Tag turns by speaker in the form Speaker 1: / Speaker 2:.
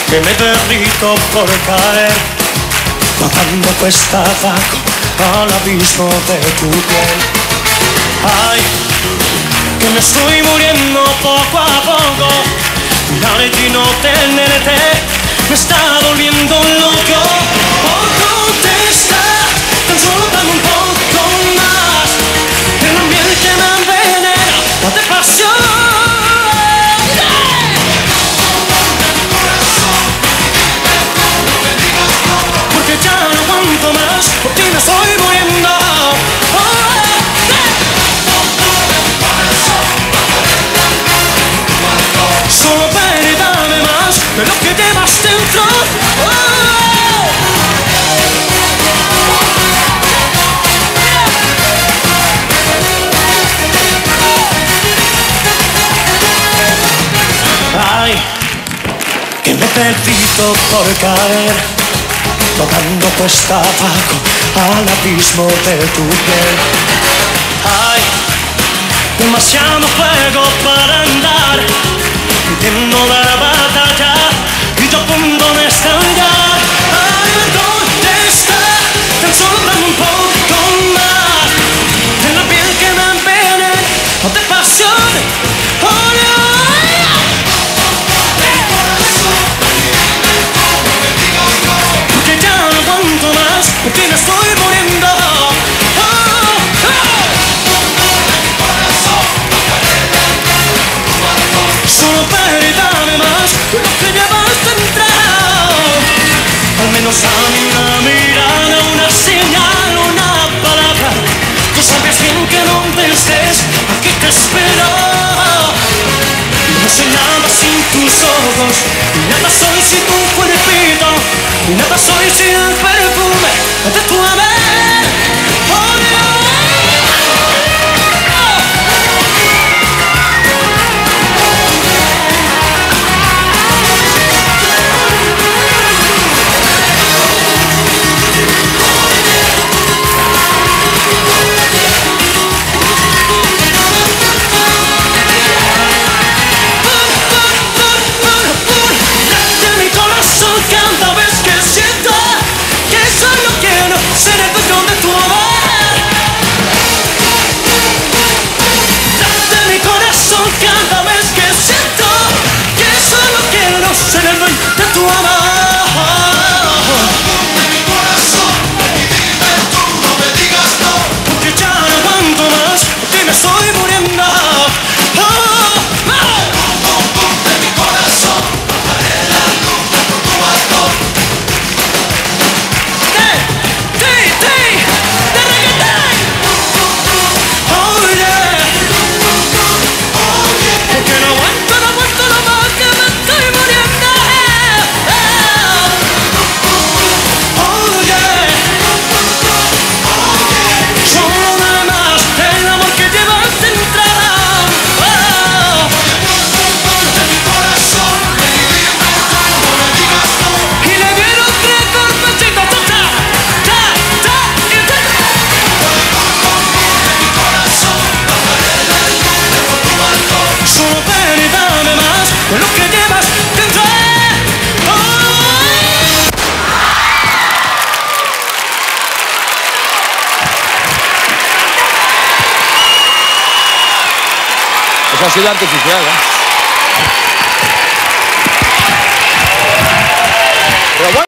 Speaker 1: que me derrito por caer, bajando cuesta abajo al abismo de tu piel. Ay, que me estoy muriendo poco a poco, mirarte y no tenerte me está volviendo loco. Por contestar, tan solo dame un poco más, el ambiente me envenena, date pasión. Porque ya no aguanto más, por ti me estoy muriendo. Solo ven y dame más de lo que llevas dentro. Ay, que me he perdido por caer, tocando cuesta abajo al abismo de tu piel. Ay, demasiado fuego para andar, viviendo la batalla y yo a punto de estallar. Ay, ¿dónde está? Tan solo dame un poco más de la piel que me envenena, no de pasión. Oh, no. Porque ya no aguanto más, porque me estoy muriendo. Solo ven y dame más de lo que llevas dentro. Al menos dame una mirada, una señal, una palabra. Tú sabes bien que donde estés, aquí te espero. No soy nada sin tus ojos, y nada soy sin tu cuerpito, y nada soy sin el perfume de tu amor. Oh, Dios. Cada vez que siento que solo quiero ser el dueño de tu amor. Late mi corazón cada vez que siento que solo quiero ser el dueño de tu amor. Late mi corazón y dime tú, no me digas no, porque ya no aguanto más, porque me estoy muriendo. Lo que llevas dentro.
Speaker 2: Eso ha sido artificial, ¿eh? Pero bueno.